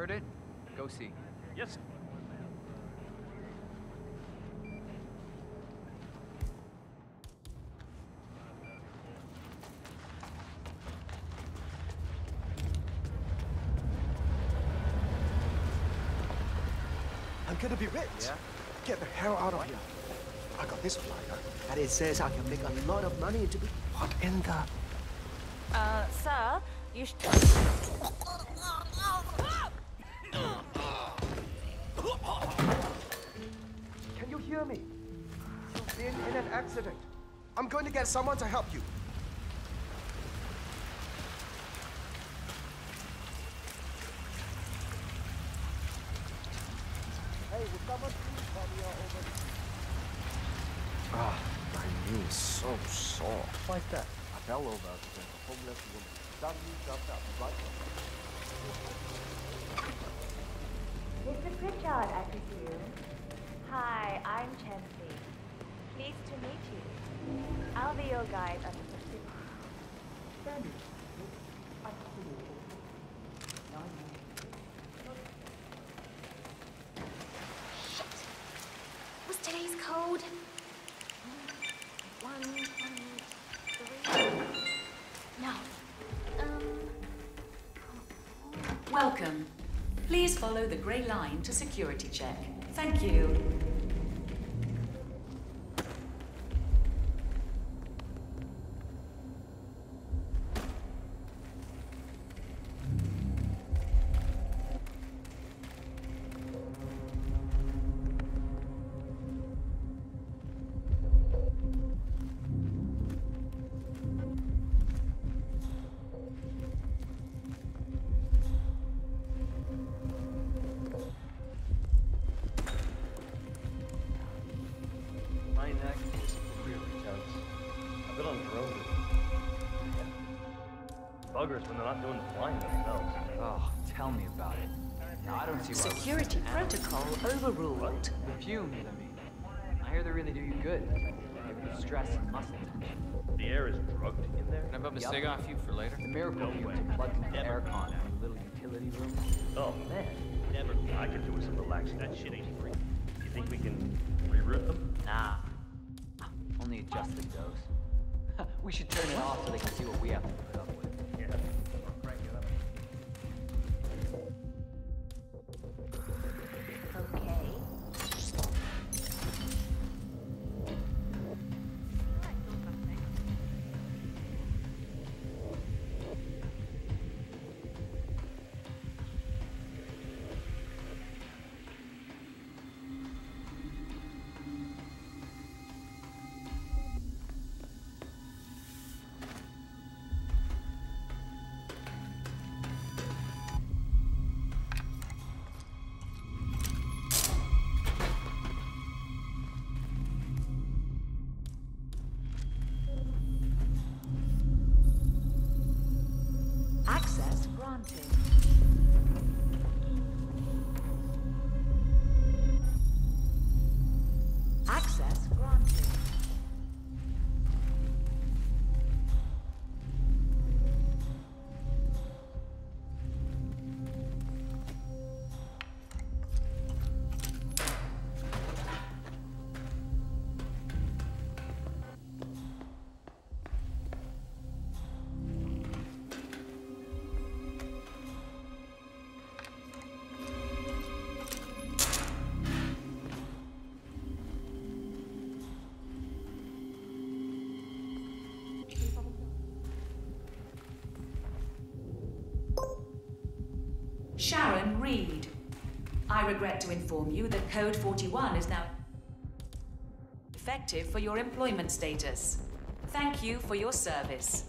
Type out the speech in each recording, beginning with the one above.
Heard it? Go see. Yes. I'm gonna be rich. Yeah? Get the hell out of here. I got this flyer, and it says I can make a lot of money to be... What in the... Sir, you should... Can you hear me? You've been in an accident. I'm going to get someone to help you. Hey, would someone please call me over? Ah, my knee is so sore. Like that. I fell over because a homeless woman suddenly jumped out right Mr. Pritchard, I presume. Hi, I'm Chansey. Pleased to meet you. I'll be your guide on the Pacific. What's today's code? 1, 3. No. Welcome. Please follow the grey line to security check. Thank you. My neck is really tense. I've been on drones. Buggers when they're not doing the flying themselves. Oh, tell me about it. No, I don't see why. Security protocol overruled. The fumes, I mean. I hear they really do you good. Give you stress and muscle tension. The air is drugged in there. Can I bump a cig off you for later? The miracle No fumes way. are plugged into the Never. aircon in a little utility room. Oh man, never. I could do with some relaxing. That shit ain't free. You think we can reroute them? Nah. Only adjust the dose. We should turn it off so they can see what we have to put up with. Yeah. Crank it up. Okay. Access granted. Access granted. Sharon Reed. I regret to inform you that Code 41 is now effective for your employment status. Thank you for your service.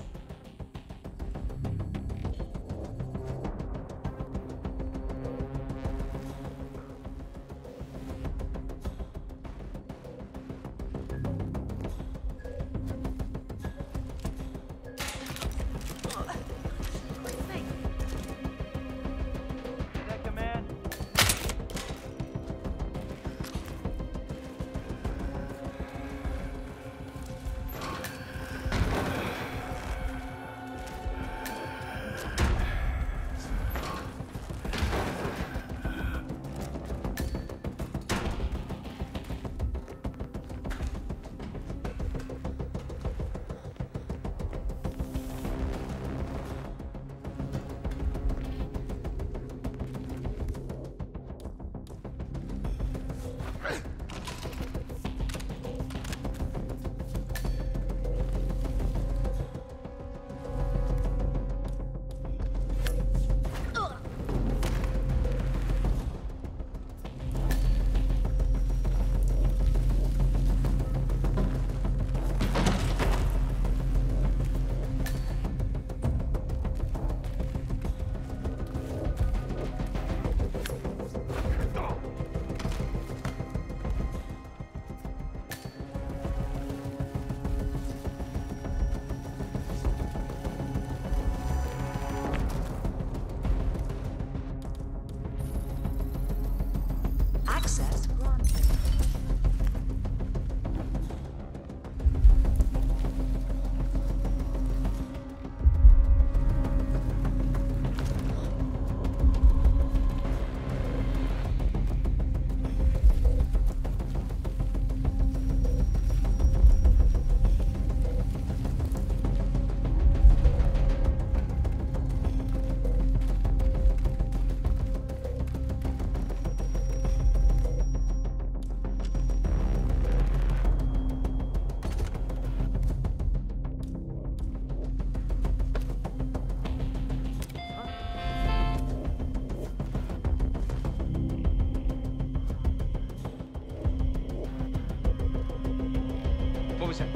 was it?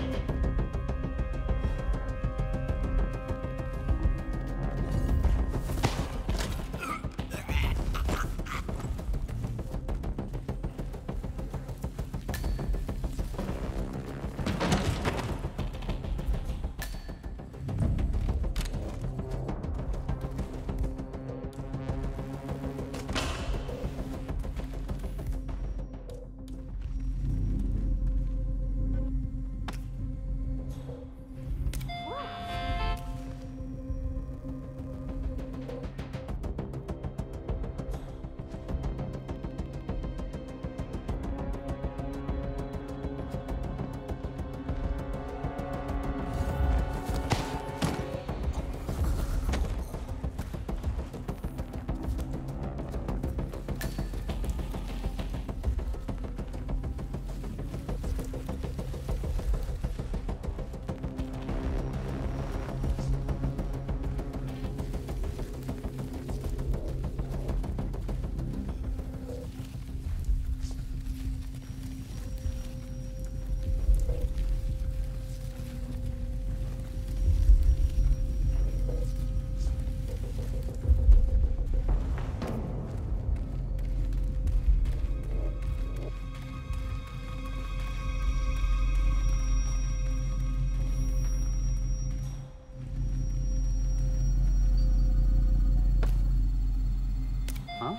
Huh?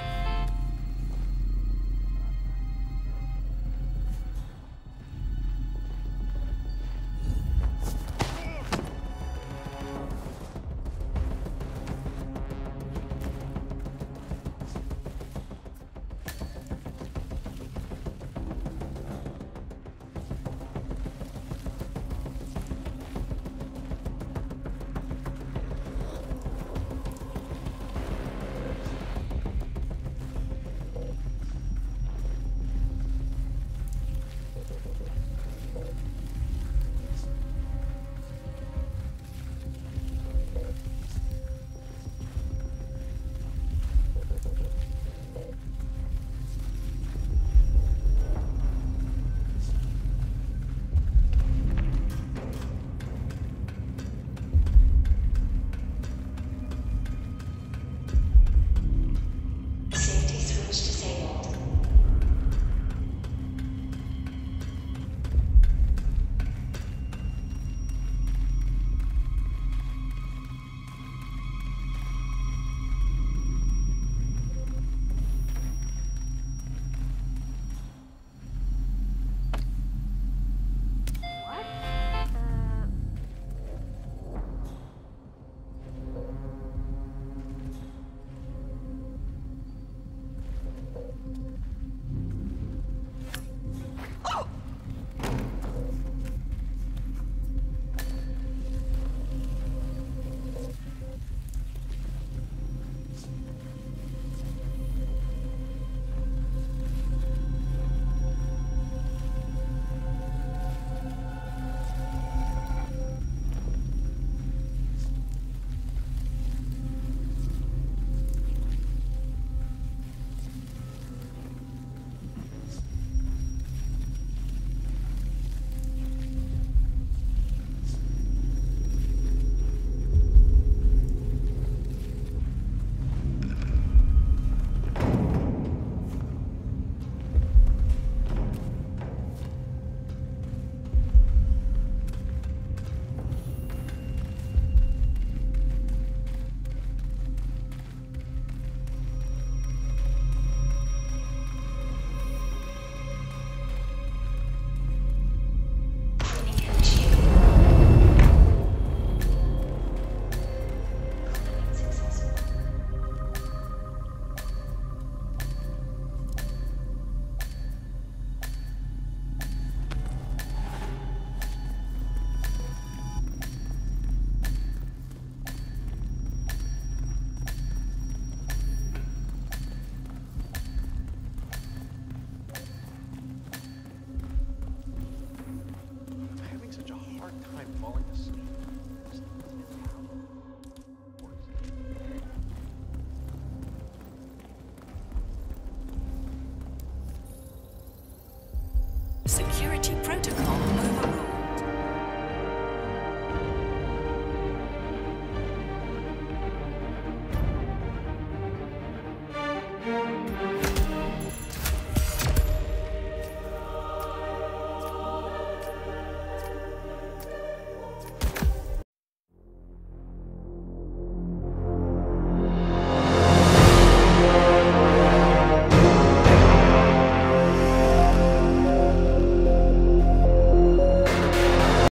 Safety switch disabled. What? I'm having such a hard time falling asleep.